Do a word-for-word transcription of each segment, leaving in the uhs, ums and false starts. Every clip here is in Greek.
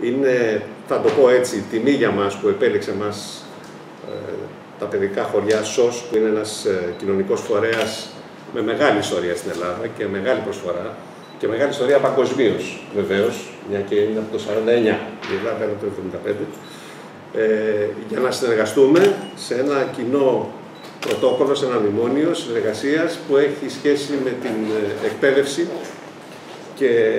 Είναι, θα το πω έτσι, τιμή για μας που επέλεξε μας ε, τα παιδικά χωριά ΣΟΣ, που είναι ένας ε, κοινωνικός φορέας με μεγάλη ιστορία στην Ελλάδα και μεγάλη προσφορά και μεγάλη ιστορία παγκοσμίως, βεβαίως, μια και είναι από το σαράντα εννιά, η Ελλάδα είναι από το εβδομήντα πέντε, ε, για να συνεργαστούμε σε ένα κοινό πρωτόκολλο, σε ένα μνημόνιο συνεργασίας που έχει σχέση με την εκπαίδευση και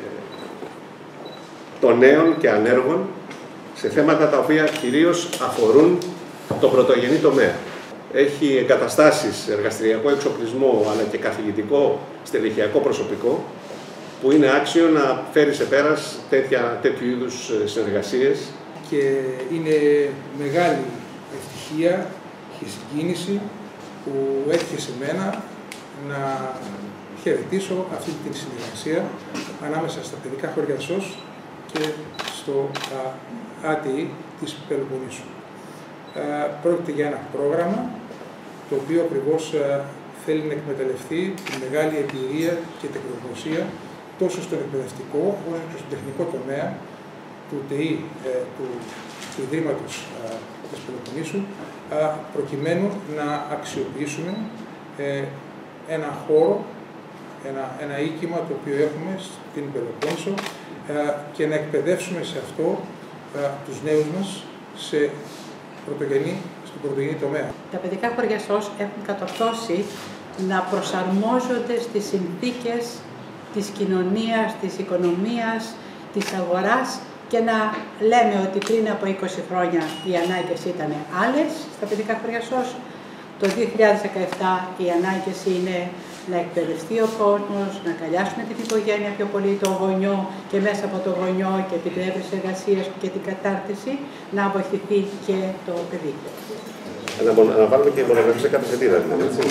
των νέων και ανέργων σε θέματα τα οποία κυρίως αφορούν το πρωτογενή τομέα. Έχει εγκαταστάσεις, εργαστηριακό εξοπλισμό, αλλά και καθηγητικό στελεχειακό προσωπικό, που είναι άξιο να φέρει σε πέρας τέτοια, τέτοιου είδους συνεργασίες. Και είναι μεγάλη ευτυχία και συγκίνηση που έτυχε σε μένα να χαιρετήσω αυτή τη συνεργασία ανάμεσα στα παιδικά χωριά ΣΟΣ και στο έι τι ι της Πελοποννήσου. Πρόκειται για ένα πρόγραμμα το οποίο ακριβώς θέλει να εκμεταλλευτεί τη μεγάλη εμπειρία και τεχνογνωσία τόσο στον εκπαιδευτικό όσο και στον τεχνικό τομέα του ΤΕΙ, του, του Ιδρύματος της Πελοποννήσου, προκειμένου να αξιοποιήσουμε ένα χώρο, ένα, ένα οίκημα το οποίο έχουμε στην Πελοπόννησο και να εκπαιδεύσουμε σε αυτό τους νέους μας σε πρωτογενή, στον πρωτογενή τομέα. Τα παιδικά χωριά ΣΟΣ έχουν κατορθώσει να προσαρμόζονται στις συνθήκες της κοινωνίας, της οικονομίας, της αγοράς και να λέμε ότι πριν από είκοσι χρόνια οι ανάγκες ήταν άλλες στα παιδικά χωριά ΣΟΣ. Το δύο χιλιάδες δεκαεπτά οι ανάγκες είναι να εκπαιδευτεί ο κόσμος, να αγκαλιάσουμε την οικογένεια πιο πολύ, το γονιό και μέσα από το γονιό και την έβρεση εργασίας και την κατάρτιση να βοηθηθεί και το παιδί. Να βάλουμε και υπογραφή σε κάθε σελίδα, δηλαδή, έτσι.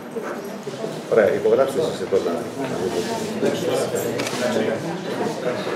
Ωραία, υπογράψτε σας εδώ να...